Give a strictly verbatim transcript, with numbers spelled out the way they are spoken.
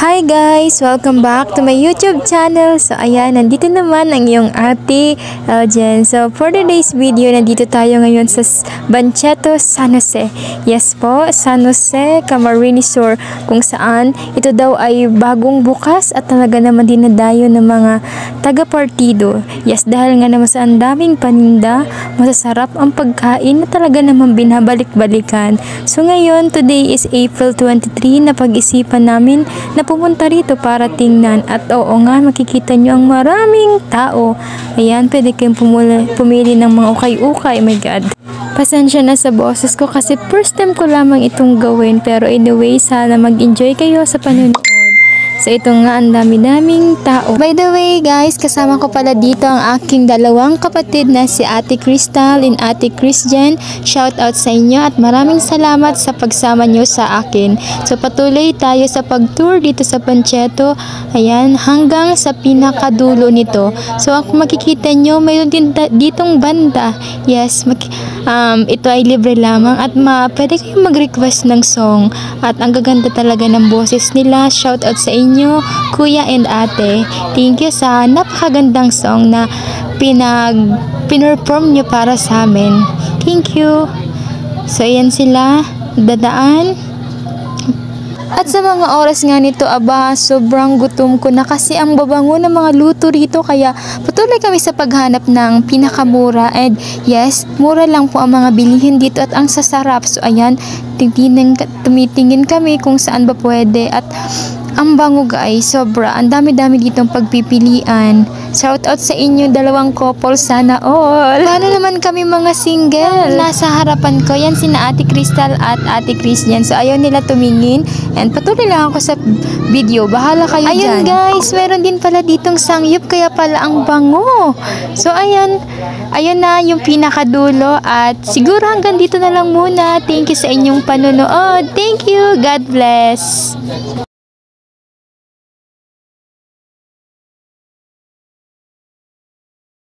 Hi guys! Welcome back to my YouTube channel. So ayan, nandito naman ang iyong ate Eljen. So for today's video, nandito tayo ngayon sa Bancheto, San Jose. Yes po, San Jose, Camarines Sur, kung saan ito daw ay bagong bukas at talaga naman dinadayo ng mga taga-partido. Yes, dahil nga naman sa ang daming paninda, masasarap ang pagkain na talaga naman binabalik-balikan. So ngayon, today is April twenty-three, na pag-isipan namin na pumunta rito para tingnan, at oo nga, makikita nyo ang maraming tao. Ayan, pwede kayong pumuli, pumili ng mga ukay-ukay. Oh my God, pasensya na sa boses ko kasi first time ko lamang itong gawin, pero anyway, sana mag-enjoy kayo sa panonood. So ito nga, ang dami-daming tao. By the way guys, kasama ko pala dito ang aking dalawang kapatid na si Ate Crystal and Ate Christian. Shout out sa inyo at maraming salamat sa pagsama nyo sa akin. So patuloy tayo sa pag-tour dito sa Bancheto. Ayan, hanggang sa pinakadulo nito. So ako makikita nyo, mayroon din ditong banda. Yes, um, ito ay libre lamang at ma pwede kayong mag-request ng song. At ang gaganda talaga ng boses nila. Shout out sa inyo, kuya and ate. Thank you sa napakagandang song na pinag pinerform nyo para sa amin. Thank you. So ayan sila, dadaan. At sa mga oras nga nito, aba, sobrang gutom ko na kasi ang babango ng mga luto rito, kaya patuloy kami sa paghanap ng pinakamura. And yes, mura lang po ang mga bilihin dito at ang sasarap. So ayan, tingin, tumitingin kami kung saan ba pwede, at ang bango guys, sobra. Ang dami-dami ditong pagpipilian. Shout out sa inyo, dalawang couple, sana all. Paano naman kami mga single? Nasa harapan ko, yan sina Ate Crystal at Ate Christian. So ayaw nila tumingin. And patuloy lang ako sa video. Bahala kayo dyan. Ayun guys, meron din pala ditong sangyup, kaya pala ang bango. So ayan, ayun na yung pinakadulo. At siguro hanggang dito na lang muna. Thank you sa inyong panonood. Thank you. God bless.